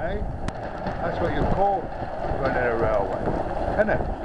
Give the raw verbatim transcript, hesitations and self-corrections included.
eh? That's what you call running a railway, isn't it?